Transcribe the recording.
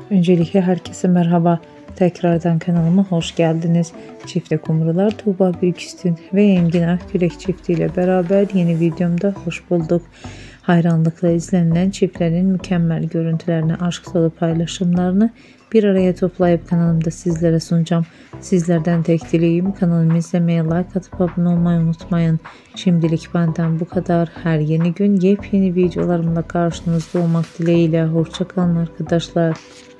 Öncelikle herkese merhaba. Tekrardan kanalıma hoş geldiniz. Çifte Kumrular Tuğba Büyüküstün ve Engin Akgürek çiftiyle beraber yeni videomda hoş bulduk. Hayranlıkla izlenilen çiftlerin mükemmel görüntülerini, aşk dolu paylaşımlarını bir araya toplayıp kanalımda sizlere sunacağım. Sizlerden tek dileğim kanalımı izlemeye, like atıp abone olmayı unutmayın. Şimdilik benden bu kadar. Her yeni gün yepyeni videolarımla karşınızda olmak dileğiyle. Hoşça kalın arkadaşlar.